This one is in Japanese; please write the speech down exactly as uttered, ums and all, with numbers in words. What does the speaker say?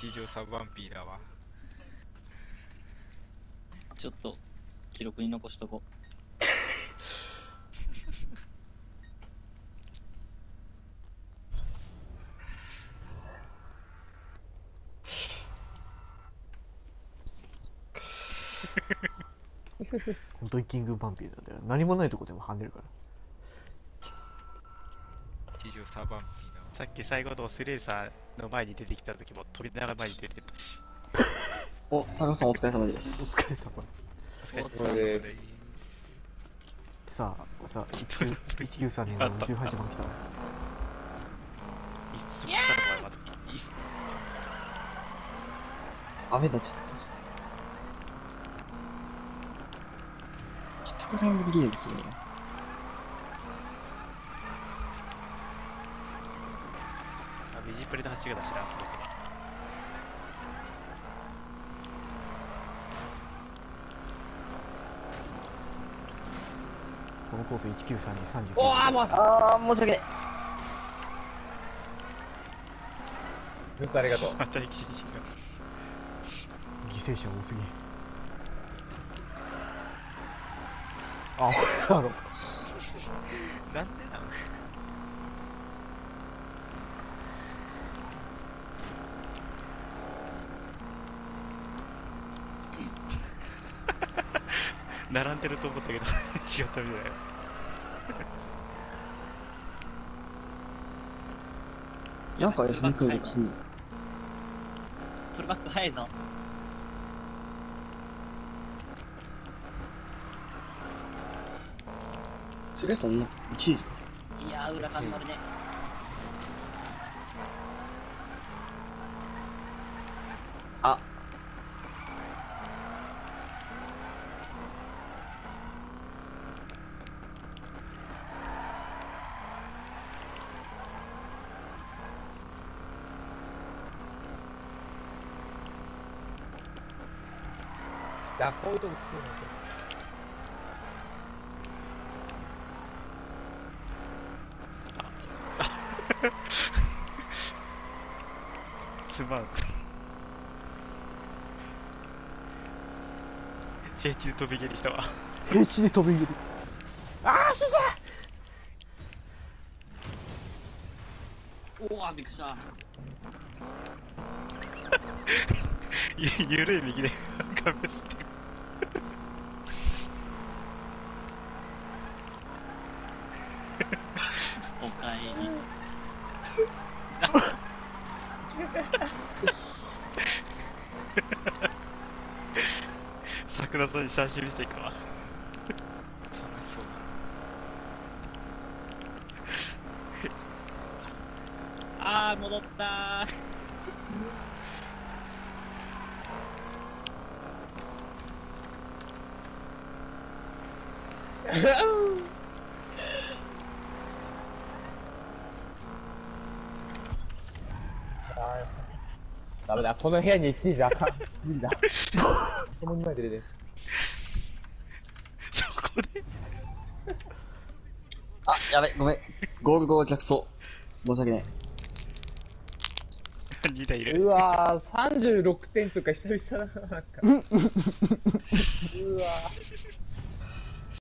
地上サバンピーだわ。 ちょっと記録に残しとこう。 本当にキングバンピーなんだよ。何もないとこでも跳ねるから。 地上サバンピーだわ。 さっき最後のスレーサーの前に出てきた時も飛びながら前に出てたし。 お、高野さんお疲れ様でおす。 疲れ様です。 お疲れ様です。 さあ、さあ、いちきゅうさんにのじゅうはちばん来た。 いつもしたのがまずいい。 雨だっちゃった。北からのリレーですよね。 あ、ビジプレの走りがだしな、この人は。 このコースいちきゅうさんにさんじゅうきゅう。 おー、もう、あー、申し訳ない。 ずっとありがとう。 また歴史に違う。 犠牲者多すぎ。あ、だろ。 なんでなん並んでると思ったけど違ったみたいだよ。 なんか安田君がすんの。 フルバック早いぞ。 スレーサーになっていちいですか。 いやー、裏感乗るね。 あ、 じゃあこういうとこ来てるのすまん。平地で飛び蹴りしたわ。 平地で飛び蹴り。あー、死んだ。 おお、びっくりした。 ゆゆるい右で画面吸ってる。 おかえり。 桜さんに写真見せていくわ。 楽しそうだ。 あー、戻ったー。 ダメだ、この部屋にいちいじゃあかん。無理だ。この前で出て。 そこであ、やべ、ごめん。ゴールド逆走。申し訳ない。 にだいいる。 うわー、さんじゅうろくてんとか久々だな、なんか。うわー。